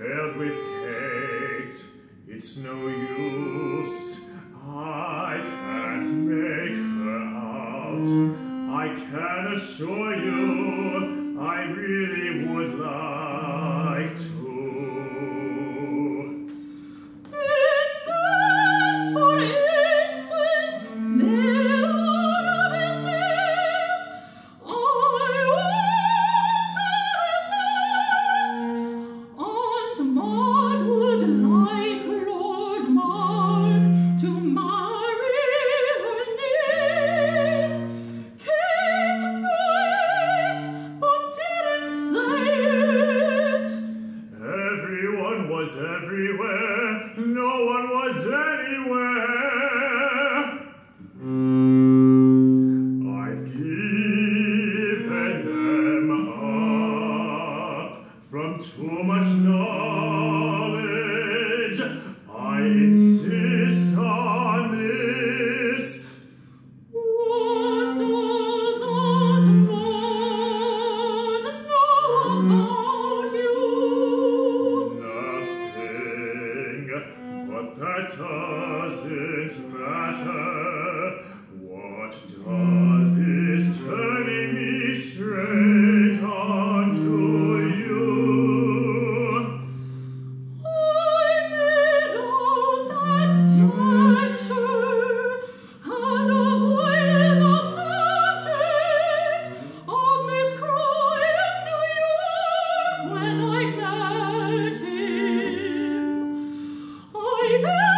failed with Kate. It's no use. I can't make her out. I can assure you, I really would like to. For instance, there are abysses I want to recess. Aunt Maud would like Lord Mark to marry her niece. Kate knew it, but didn't say it. Everyone was everywhere, no one was anywhere. I've given them up from too much knowledge. I insist on this. What does Aunt Maud know about you? Nothing, but that doesn't matter. What does is turning me straight onto you. I made out that juncture and avoided the subject of Miss Croy in New York when I met him. I